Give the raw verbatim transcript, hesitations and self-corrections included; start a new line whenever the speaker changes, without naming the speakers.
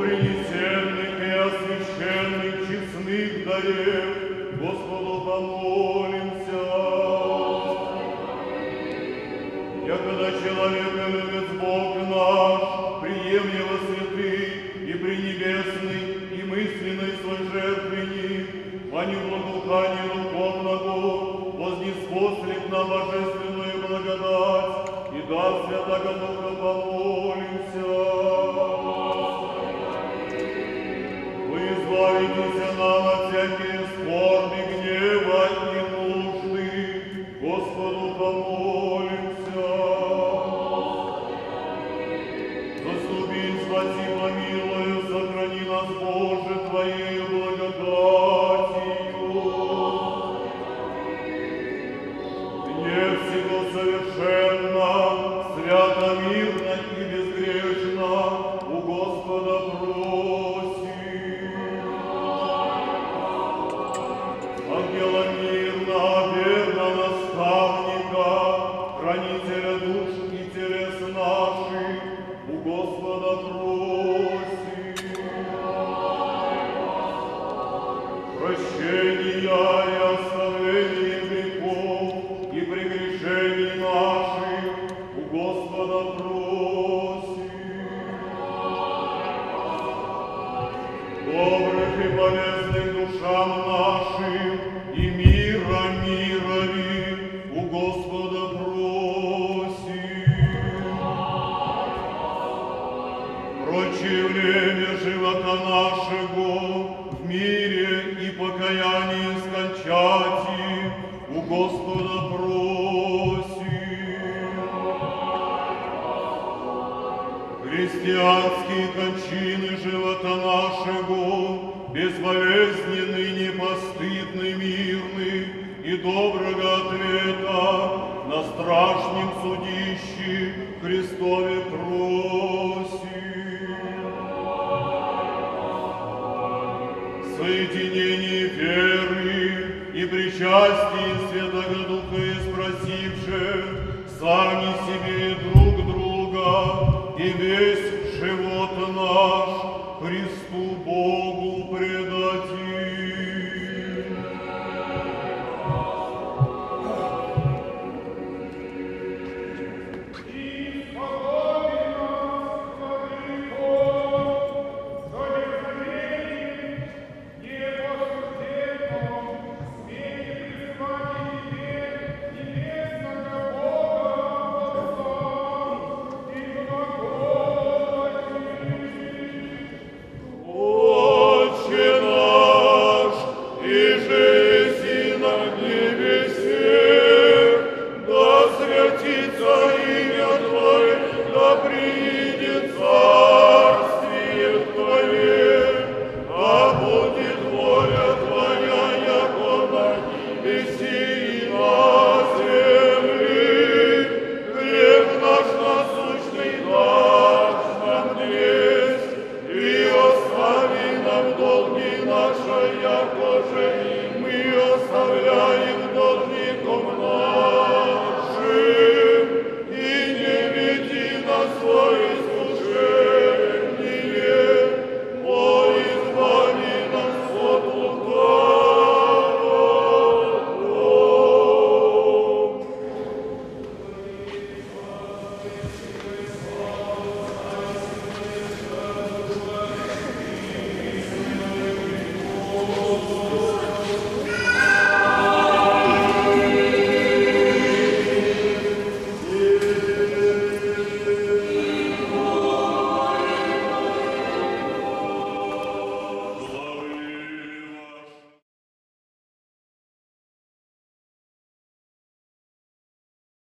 принесенных и освященных честных дарев, Господу помолимся. Якогда человека любит Бог наш, прием его святый и пренебесный, и мысленный свой жертвенник, по неблагоуханию духовного вознеспослит на божественную благодать, и даст Святаго Духа помолимся. Вы избавитесь нам от всякие скорби, гнева и нужды, Господу помолимся. Заступи, спаси, помилуй, сохрани нас, Боже, Твоею благодатью. Не всего совершенно, свято, мирно и безгрешно у Господа просим. Ангела мирно, верно наставника, хранителя душ и телес наших, у Господа просим. Прощения и оставления грехов и прегрешений наших, у Господа просим. Добрых и полезных душам нашим и мира мирови, у Господа просим. Прочее время живота нашего в мире и покаянии скончати, у Господа просим. Христианские кончины живота нашего, безболезненный, непостыдный, мирный и доброго ответа на страшном судище Христове просим. Соединение веры и причастие Святого Духа испросивши сами себе и друг друга, и весь живот наш Христу Богу.